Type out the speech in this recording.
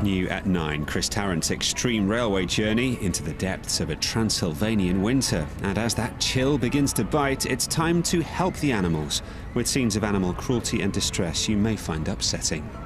New at 9, Chris Tarrant's extreme railway journey into the depths of a Transylvanian winter. And as that chill begins to bite, it's time to help the animals, with scenes of animal cruelty and distress you may find upsetting.